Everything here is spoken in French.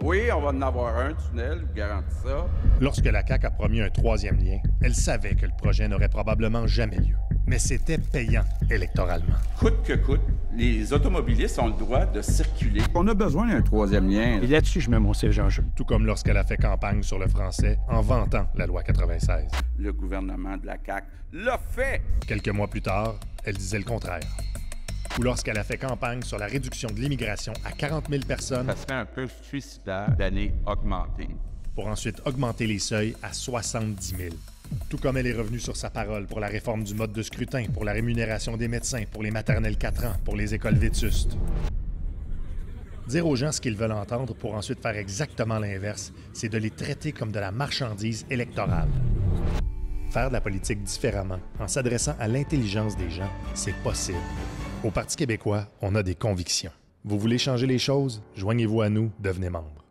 Oui, on va en avoir un tunnel, je vous garantis ça. Lorsque la CAQ a promis un troisième lien, elle savait que le projet n'aurait probablement jamais lieu. Mais c'était payant électoralement. Coûte que coûte, les automobilistes ont le droit de circuler. On a besoin d'un troisième lien. Et là-dessus, je mets mon siège en jeu. Tout comme lorsqu'elle a fait campagne sur le français en vantant la loi 96. Le gouvernement de la CAQ l'a fait! Quelques mois plus tard, elle disait le contraire. Ou lorsqu'elle a fait campagne sur la réduction de l'immigration à 40 000 personnes. Ça serait un peu suicidaire d'aller augmenter. Pour ensuite augmenter les seuils à 70 000. Tout comme elle est revenue sur sa parole pour la réforme du mode de scrutin, pour la rémunération des médecins, pour les maternelles 4 ans, pour les écoles vétustes. Dire aux gens ce qu'ils veulent entendre pour ensuite faire exactement l'inverse, c'est de les traiter comme de la marchandise électorale. Faire de la politique différemment, en s'adressant à l'intelligence des gens, c'est possible. Au Parti québécois, on a des convictions. Vous voulez changer les choses? Joignez-vous à nous, devenez membre.